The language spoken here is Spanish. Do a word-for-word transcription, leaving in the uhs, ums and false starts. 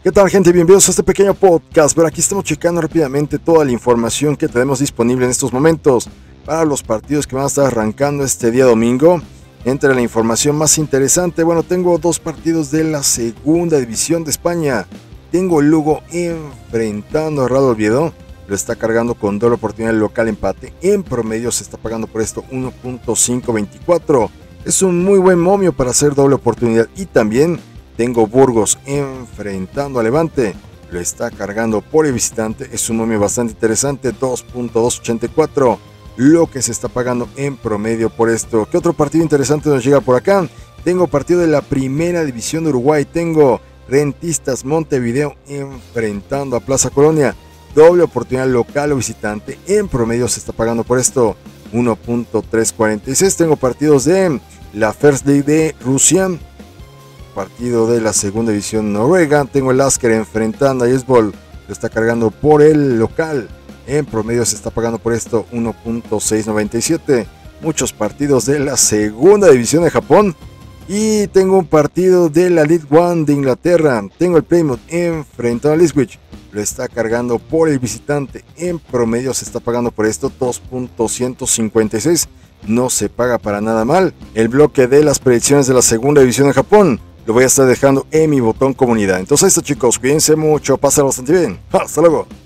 ¿Qué tal, gente? Bienvenidos a este pequeño podcast. Pero aquí estamos checando rápidamente toda la información que tenemos disponible en estos momentos para los partidos que van a estar arrancando este día domingo. Entre la información más interesante, bueno, tengo dos partidos de la segunda división de España. Tengo el Lugo enfrentando a Real Oviedo. Lo está cargando con doble oportunidad local empate. En promedio se está pagando por esto uno punto quinientos veinticuatro. Es un muy buen momio para hacer doble oportunidad. Y también tengo Burgos enfrentando a Levante. Lo está cargando por el visitante. Es un momio bastante interesante. dos punto doscientos ochenta y cuatro. Lo que se está pagando en promedio por esto. ¿Qué otro partido interesante nos llega por acá? Tengo partido de la primera división de Uruguay. Tengo Rentistas Montevideo enfrentando a Plaza Colonia. Doble oportunidad local o visitante. En promedio se está pagando por esto uno punto trescientos cuarenta y seis. Tengo partidos de la First League de Rusia. Partido de la segunda división noruega. Tengo el Asker enfrentando a Esbol. Lo está cargando por el local. En promedio se está pagando por esto uno punto seiscientos noventa y siete. Muchos partidos de la segunda división de Japón. Y tengo un partido de la League One de Inglaterra. Tengo el Plymouth enfrentando al Ipswich. Lo está cargando por el visitante. En promedio se está pagando por esto dos punto ciento cincuenta y seis. No se paga para nada mal. El bloque de las predicciones de la segunda división de Japón lo voy a estar dejando en mi botón comunidad. Entonces, esto, chicos, cuídense mucho, pásenlo bastante bien. Hasta luego.